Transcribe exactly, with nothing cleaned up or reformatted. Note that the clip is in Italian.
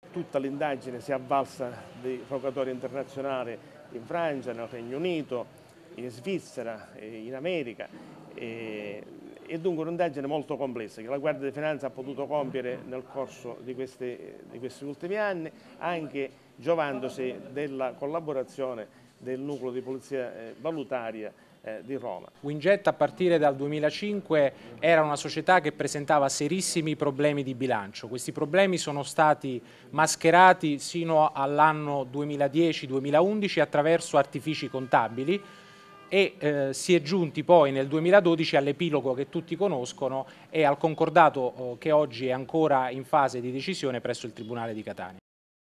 Tutta l'indagine si è avvalsa di rogatori internazionali in Francia, nel Regno Unito, in Svizzera, in America. E, e dunque un'indagine molto complessa che la Guardia di Finanza ha potuto compiere nel corso di questi, di questi ultimi anni, anche giovandosi della collaborazione del nucleo di polizia eh, valutaria eh, di Roma. Winget a partire dal duemilacinque era una società che presentava serissimi problemi di bilancio. Questi problemi sono stati mascherati sino all'anno duemiladieci duemilaundici attraverso artifici contabili e eh, si è giunti poi nel duemiladodici all'epilogo che tutti conoscono e al concordato eh, che oggi è ancora in fase di decisione presso il Tribunale di Catania.